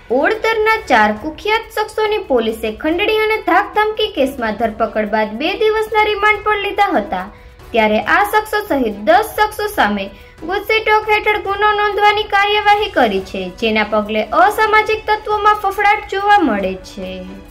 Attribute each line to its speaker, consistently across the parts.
Speaker 1: ઓળતરના 4 કુખ્યાત શખ્સોની પોલીસે ખંડણી અને ધાકધમકી કેસમાં ધરપકડ બાદ 2 દિવસના રિમાન્ડ પર લીધા હતા। ત્યારે આ શખ્સો સહિત 10 શખ્સો સામે ગુજસીટોક હેઠળ ગુનો નોંધવાની કાર્યવાહી કરી છે, જેના પગલે અસામાજિક તત્વોમાં ફફડાટ જોવા મળે છે।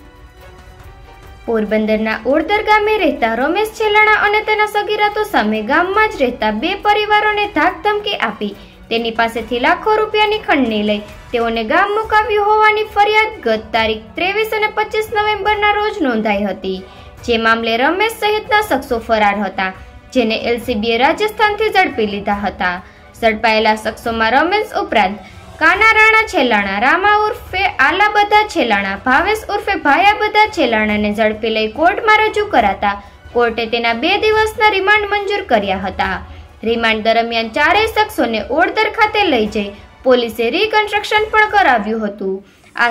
Speaker 1: પોરબંદરના ઓળતર ગામે રહેતા રમેશ છેલાણા અને તેના સગીરાતો સામે ગામમાં જ રહેતા 2 પરિવારોને ધાકધમકી આપી તેની પાસેથી લાખો રૂપિયાની ખંડણી લઈ તેઓને ગામ મુકાવ્યું હોવાની ફરિયાદ ગત તારીખ 23 અને 25 નવેમ્બરના રોજ નોંધાઈ હતી। જે મામલે રમેશ સહિતના શખ્સો ફરાર હતા, જેને એલસીબીએ રાજસ્થાનથી ઝડપી લીધા હતા। ઝડપાયેલા શખ્સોમાં રમેશ ઉપરાંત કાના રાણા છેલાણા, રામા ઉર્ફે આલાબધા છેલાણા, ભાવેશ ઉર્ફે ભાયાબધા છેલાણાને ઝડપી લઈ કોર્ટમાં રજૂ કરાતા કોર્ટે તેના 2 દિવસના રિમાન્ડ મંજૂર કર્યા હતા। રિમાન્ડ દરમિયાન ચારેય શખ્સોને ઓળતર ખાતે લઈ જઈ પોલીસે રિકન્સ્ટ્રક્શન પણ કરાવ્યું હતું। આ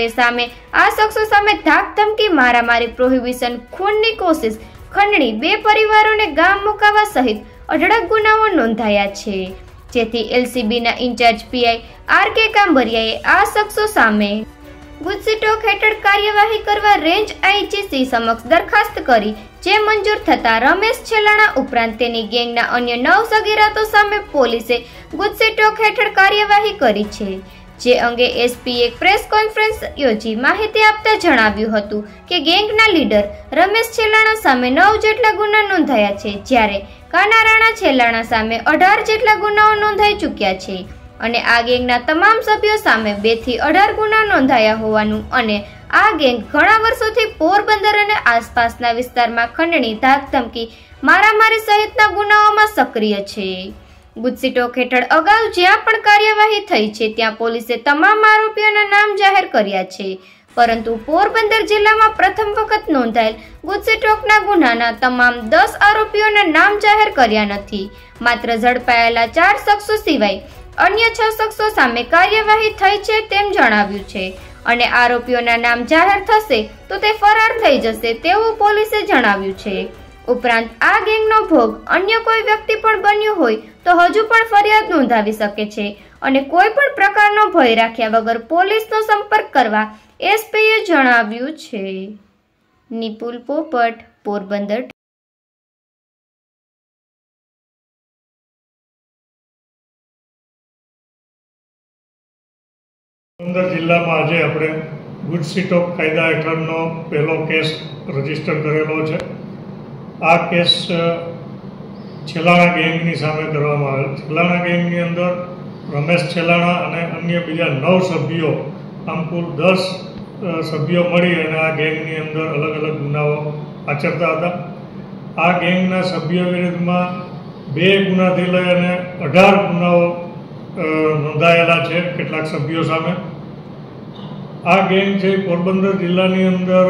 Speaker 1: શખ્સો સામે ધાકધમકી, મારામારી, પ્રોહિબિશન, ખૂનની કોશિશ, ખંડણી, 2 પરિવારોને ગામ મુકાવવા સહિત અઢળક ગુનાઓ નોંધાયા છે, જેથી એલસીબીના ઇન્ચાર્જ પીઆઈ આર.કે. કાંબરિયાએ આ શખ્સો સામે ગુજસીટોક હેઠળ કાર્યવાહી કરવા રેન્જ આઈજીસી સમક્ષ દરખાસ્ત કરી, જે મંજૂર થતા રમેશ છેલાણા ઉપરાંત તેની ગેંગના અન્ય 9 સગીરાતો સામે પોલીસે ગુજસીટોક હેઠળ કાર્યવાહી કરી છે। જે અંગે એસપીએ એક પ્રેસ કોન્ફરન્સ યોજી માહિતી આપતા જણાવ્યું હતું કે ગેંગના લીડર રમેશ છેલાણા સામે 9 જેટલા ગુના નોંધાયા છે, જ્યારે કાના રાણા છેલાણા સામે 18 જેટલા ગુનાઓ નોંધાઈ ચૂક્યા છે અને આ ગેંગના તમામ સભ્યો સામે 2 થી 18 ગુના નોંધાયા હોવાનું અને આ ગેંગ ઘણા વર્ષોથી પોરબંદર અને આસપાસના વિસ્તારમાં ખંડણી, ધાકધમકી, મારામારી સહિતના ગુનાઓમાં સક્રિય છે। ગુજસીટોક હેઠળ અગાઉ જ્યાં પણ કાર્યવાહી થઈ છે ત્યાં પોલીસે તમામ આરોપીઓના નામ જાહેર કર્યા છે, પરંતુ પોરબંદર જિલ્લામાં પ્રથમ વખત નોંધાયેલ ગુજસીટોકના ગુનાના તમામ 10 આરોપીઓના નામ જાહેર કર્યા નથી। માત્ર ઝડપાયેલા 4 શખ્સો સિવાય અન્ય 6 શખ્સો સામે કાર્યવાહી થઈ છે તેમ જણાવ્યું છે અને આરોપીઓના નામ જાહેર થશે તો તે ફરાર થઈ જશે તેવું પોલીસે જણાવ્યું છે। ઉપરાંત આ ગેંગનો ભોગ અન્ય કોઈ વ્યક્તિ પણ બન્યું હોય તો હજુ પણ ફરિયાદ નોંધાવી શકે છે અને કોઈ પણ પ્રકારનો ભય રાખ્યા વગર પોલીસનો સંપર્ક કરવા એસપીએ જણાવ્યું છે। નિપુલ પોપટ, પોરબંદર।
Speaker 2: પોરબંદર જિલ્લામાં આજે આપણે ગુજસીટોક કાયદા હેઠળનો પહેલો કેસ રજીસ્ટર કરેલો છે। આ કેસ છેલાણા ગેંગની સામે કરવામાં આવેલ। છેલાણા ગેંગની અંદર રમેશ છેલાણા અને અન્ય બીજા 9 સભ્યો, આમ કુલ 10 સભ્યો મળી અને આ ગેંગની અંદર અલગ અલગ ગુનાઓ આચરતા હતા। આ ગેંગના સભ્યો વિરુદ્ધમાં 2 ગુનાથી લઈ અને 18 ગુનાઓ નોંધાયેલા છે કેટલાક સભ્યો સામે। આ ગેંગ છે પોરબંદર જિલ્લાની અંદર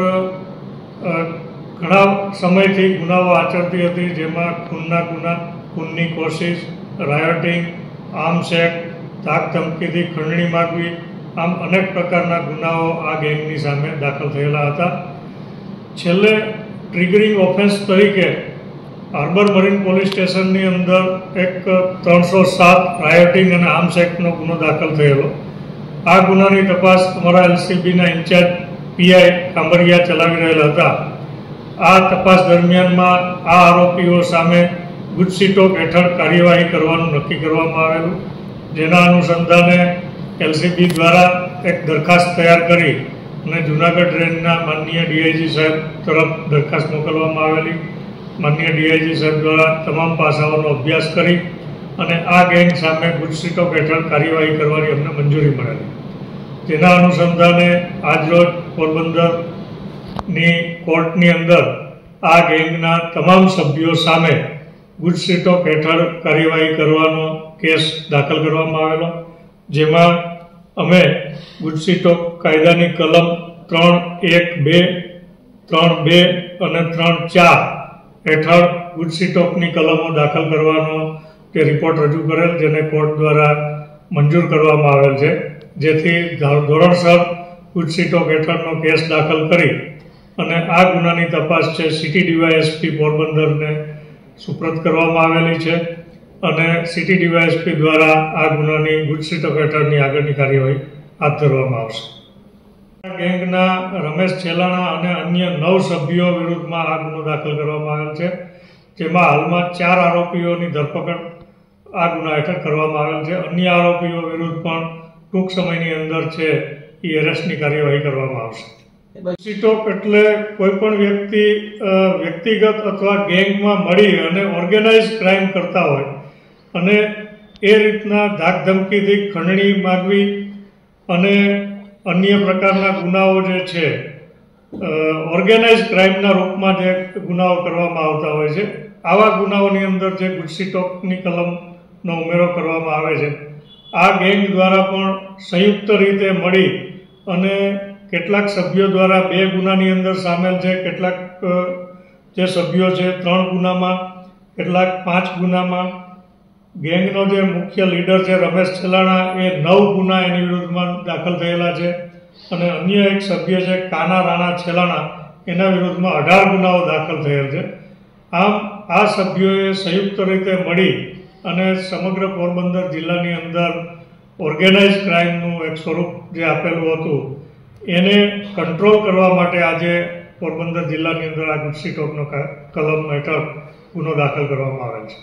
Speaker 2: ઘણા સમયથી ગુનાઓ આચરતી હતી, જેમાં ખૂનના ગુના, ખૂનની કોશિશ, રાયોટિંગ, આર્મ્સ એક્ટ, ધાકધમકીથી ખંડણી માગવી, આમ અનેક પ્રકારના ગુનાઓ આ ગેંગની સામે દાખલ થયેલા હતા। છેલ્લે ટ્રિગરિંગ ઓફેન્સ તરીકે હાર્બર મરીન પોલીસ સ્ટેશનની અંદર એક 307 રાયોટિંગ અને આર્મ્સ એક્ટનો ગુનો દાખલ થયેલો। આ ગુનાની તપાસ અમારા એલસીબીના ઇન્ચાર્જ પીઆઈ કાંબરિયા ચલાવી રહેલા હતા। આ તપાસ દરમિયાનમાં આ આરોપીઓ સામે ગુજસીટોક હેઠળ કાર્યવાહી કરવાનું નક્કી કરવામાં આવેલું, જેના અનુસંધાને એલસીબી દ્વારા એક દરખાસ્ત તૈયાર કરી અને જૂનાગઢ રેન્જના માનનીય ડીઆઈજી સાહેબ તરફ દરખાસ્ત મોકલવામાં આવેલી। માનનીય ડીઆઈજી સાહેબ દ્વારા તમામ પાસાઓનો અભ્યાસ કરી અને આ ગેંગ સામે ગુજસીટોક હેઠળ કાર્યવાહી કરવાની અમને મંજૂરી મળેલી। જેના અનુસંધાને આજરોજ પોરબંદરની કોર્ટની અંદર આ ગેંગના તમામ સભ્યો સામે ગુજસીટોક હેઠળ કાર્યવાહી કરવાનો કેસ દાખલ કરવામાં આવેલો, જેમાં અમે ગુજસીટોક કાયદાની કલમ 3.1.2, 3.2 અને 3.4 હેઠળ ગુજસીટોકની કલમો દાખલ કરવાનો તે રિપોર્ટ રજૂ કરેલ, જેને કોર્ટ દ્વારા મંજૂર કરવામાં આવેલ છે, જેથી ધોરણસર ગુજસીટોક હેઠળનો કેસ દાખલ કરી અને આ ગુનાની તપાસ છે સિટી ડીવાયએસપી પોરબંદરને સુપ્રત કરવામાં આવેલી છે અને સિટી ડીવાયએસપી દ્વારા આ ગુનાની ગુજસીટોક હેઠળની આગળની કાર્યવાહી હાથ ધરવામાં આવશે। ગેંગના રમેશ છેલાણા અને અન્ય 9 સભ્યો વિરુદ્ધમાં આ ગુનો દાખલ કરવામાં આવેલ છે, જેમાં હાલમાં 4 આરોપીઓની ધરપકડ આ ગુના હેઠળ કરવામાં આવેલ છે. અન્ય આરોપીઓ વિરુદ્ધ પણ ટૂંક સમયની અંદર છે એ એરેસ્ટની કાર્યવાહી કરવામાં આવશે. ગુસ્સીટોક એટલે કોઈ પણ વ્યક્તિગત અથવા ગેંગમાં મળી અને ઓર્ગેનાઇઝ ક્રાઇમ કરતા હોય અને એ રીતના ધાકધમકીથી ખંડણી માગવી અને અન્ય પ્રકારના ગુનાઓ જે છે ઓર્ગેનાઇઝ ક્રાઇમના રૂપમાં જે ગુનાઓ કરવામાં આવતા હોય છે, આવા ગુનાઓની અંદર જે ગુસ્સીટોકની કલમનો ઉમેરો કરવામાં આવે છે. આ ગેંગ દ્વારા પણ સંયુક્ત રીતે મળી અને કેટલાક સભ્યો દ્વારા 2 ગુનાની અંદર સામેલ છે, કેટલાક જે સભ્યો છે 3 ગુનામાં, કેટલાક 5 ગુનામાં. ગેંગનો જે મુખ્ય લીડર છે રમેશ છેલાણા એ 9 ગુના એની વિરુદ્ધમાં દાખલ થયેલા છે અને અન્ય એક સભ્ય છે કાના રાણા છેલાણા, એના વિરુદ્ધમાં 18 ગુનાઓ દાખલ થયેલ છે. આમ આ સભ્યોએ સંયુક્ત રીતે મળી અને સમગ્ર પોરબંદર જિલ્લાની અંદર ઓર્ગેનાઇઝ ક્રાઇમનું એક સ્વરૂપ જે આપેલું હતું એને કંટ્રોલ કરવા માટે આજે પોરબંદર જિલ્લાની અંદર આ ગુસ્સીટોકનો કલમ હેઠળ ગુનો દાખલ કરવામાં આવેલ છે.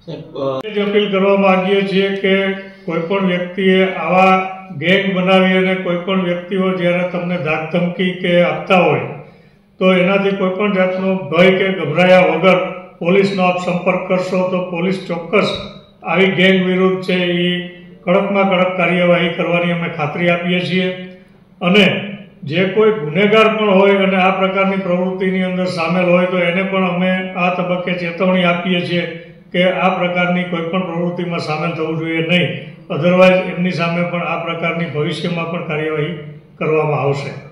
Speaker 2: અપીલ કરવા માંગીએ છીએ કે કોઈ પણ વ્યક્તિએ આવા ગેંગ બનાવી અને કોઈ પણ વ્યક્તિઓ જ્યારે તમને ધાકધમકી કે આપતા હોય તો એનાથી કોઈ પણ જાતનો ભય કે ગભરાયા વગર પોલીસનો આપ સંપર્ક કરશો તો પોલીસ ચોક્કસ આવી ગેંગ વિરુદ્ધ છે એ કડકમાં કડક કાર્યવાહી કરવાની અમે ખાતરી આપીએ છીએ. અને જે કોઈ ગુનેગાર પણ હોય અને આ પ્રકારની પ્રવૃત્તિની અંદર સામેલ હોય તો એને પણ અમે આ તબક્કે ચેતવણી આપીએ છીએ કે આ પ્રકારની કોઈ પણ પ્રવૃત્તિમાં સામેલ થવું જોઈએ નહીં, અધરવાઇઝ એમની સામે પણ આ પ્રકારની ભવિષ્યમાં પણ કાર્યવાહી કરવામાં આવશે.